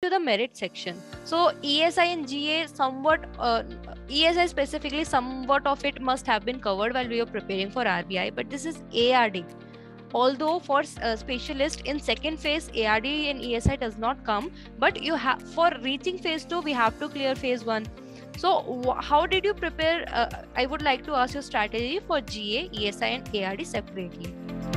to the merit section. So ESI and GA somewhat, ESI specifically, somewhat of it must have been covered while we were preparing for RBI, but this is ARD. Although for specialist in second phase, ARD and ESI does not come, but you have, for reaching phase 2, we have to clear phase 1. So how did you prepare? I would like to ask your strategy for GA, ESI and ARD separately.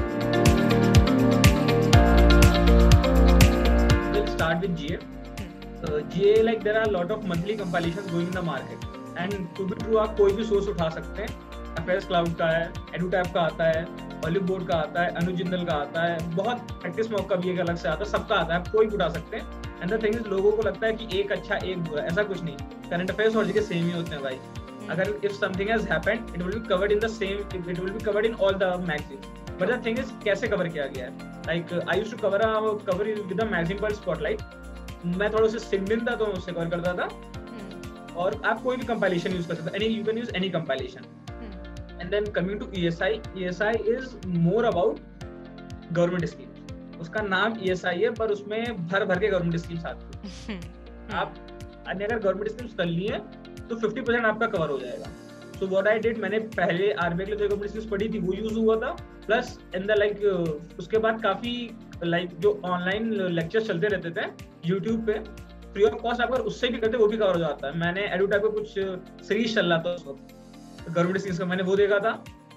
We'll start with GA. GA, like there are a lot of monthly compilations going in the market, and to be true, आप कोई भी source उठा सकते हैं. Affairs Cloud का है, EduTap का आता है, Olive Board का आता है, अनुज जिंदल का आता है, बहुत प्रैक्टिस मॉक का भी एक अलग से आता है, सबका आता है, आप कोई भी उठा सकते हैं. एंड द थिंग इज, लोगों को लगता है कि एक अच्छा एक बुरा, ऐसा कुछ नहीं. करंट अफेयर्स और जीके सेम ही होते हैं भाई. अगर if something has happened, it will be covered in the same, it will be covered in all the magazines. But the thing is, कैसे कवर किया गया है. Like I used to cover with a magazine called Spotlight. मैं थोड़ा सा सिंगलिन था तो मैं उससे कवर करता था. और आप कोई भी कंपाइलेशन यूज कर सकते हैं, you can use any compilation. And then coming to ESI, ESI is more about government schemes. उसका नाम ESI है, पर उसमें भर के गवर्नमेंट स्कीम्स आती हैं. आप अगर गवर्नमेंट स्कीम्स कर ली है तो 50% आपका कवर हो जाएगा. So what I did, मैंने पहले RBI के लिए जो गवर्नमेंट स्कीम्स पढ़ी थी वो यूज हुआ था, प्लस इन द लाइक उसके बाद काफी लाइक जो ऑनलाइन लेक्चर्स चलते रहते थे YouTube पे फ्री ऑफ कॉस्ट, आप अगर उससे भी करते वो भी कवर हो जाता है. मैंने EduTap पे कुछ सीरीज चल रहा था उस वक्त गवर्नमेंट स्कीम्स का, मैंने वो देखा था.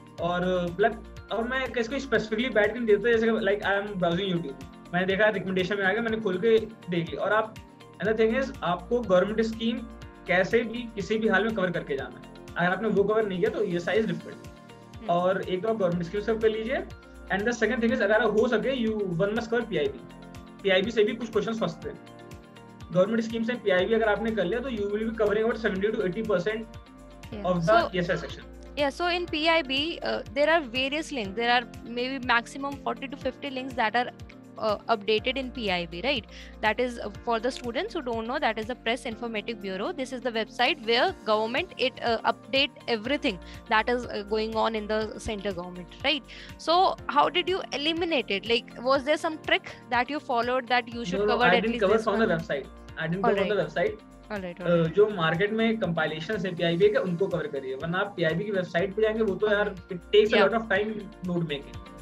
और मैं किसको स्पेसिफिकली बैठ के देता, जैसे like I am browsing YouTube, मैंने देखा रिकमेंडेशन में आ गया, मैंने खोल के देख लिया. और आप, अनदर थिंग इज, आपको गवर्नमेंट स्कीम कैसे भी किसी भी हाल में कवर करके जाना है. अगर आपने वो कवर नहीं किया तो ESI इज डिफरेंट. और एक तो आप गवर्नमेंट स्कीम सब कर लीजिए. And the second thing is, अगर हो सके you one must cover PIB से भी कुछ क्वेश्चन फंसते हैं. गवर्नमेंट स्कीम से PIB अगर आपने कर लिया तो you will be covering about 70 to 80% of the ESI section. Yeah, so in PIB, there are various links. There are maybe maximum 40 to 50 links that are updated in PIB, right? That is for the students who don't know, that is the Press Informative Bureau. This is the website where government update everything that is going on in the center government, right? So how did you eliminate it? Like, was there some trick that you followed that you should cover at least this on the website? I didn't cover on the website. जो market में compilation है PIB के, उनको cover करिए. वरना आप PIB की website पे जाएंगे, वो तो यार it takes a lot of time note making.